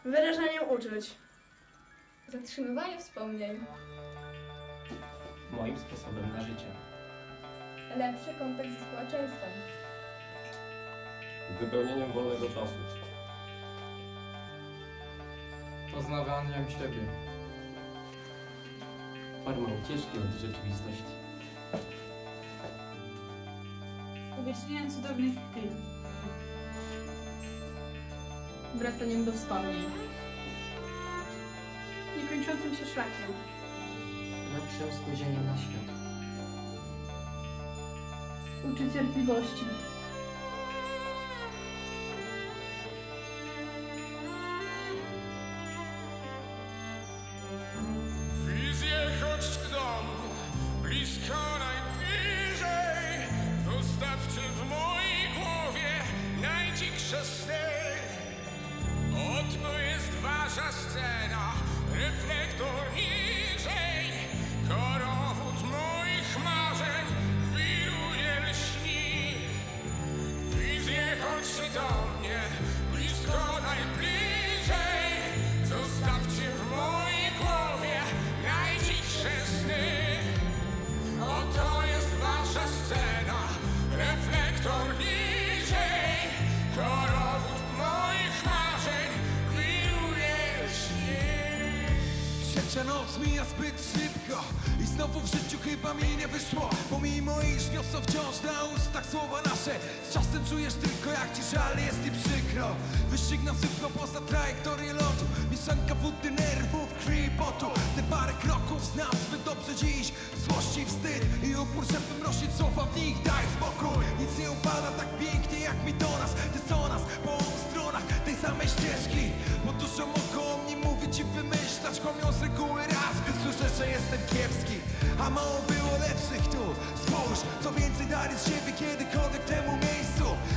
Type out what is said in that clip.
wyrażaniem uczuć, zatrzymywaniem wspomnień, moim sposobem na życie, lepszy kontakt ze społeczeństwem, wypełnieniem wolnego czasu, poznawaniem siebie, formą ucieczki od rzeczywistości, uwiecznieniem cudownych chwil, wracaniem do wspomnień, niekończącym się szlakiem, lepszym spojrzeniem na świat. uczy cierpliwości, Wizję chodźcie do mnie, blisko najbliżej. Zostawcie w mojej głowie najdziksze sny. Oto jest wasza scena, reflektor niżej. Korowód moich marzeń wiruje, lśni. Wizję chodźcie do mnie, blisko najbliżej. Zostawcie w mojej głowie najdzichsze sny. Oto jest wasza scena, reflektor niżej. Korowód moich marzeń wiruje, lśni. Trzecia noc mija zbyt szybko i znowu w życiu chyba mi nie wyszło. Pomimo iż niosą wciąż na ustach słowa nasze, z czasem czujesz tylko jak ci żal jest i przykro. Wyścig na sypko poza trajektorię lotu, mieszanka wody, nerwów, krwi i potu. Te parę kroków znam zbyt dobrze dziś, złość i wstyd i upór, żeby mrozić słowa w nich. Daj spokój, nic nie upada tak pięknie jak mi do nas. Ty co nas po obu stronach tej samej ścieżki, bo dużo mogą o mnie mówić i wymyślać, kłamią z reguły raz, gdy słyszę, że jestem kiepski. A mało było lepszych tu. Spójrz, co więcej dali z siebie kiedykolwiek temu miejscu.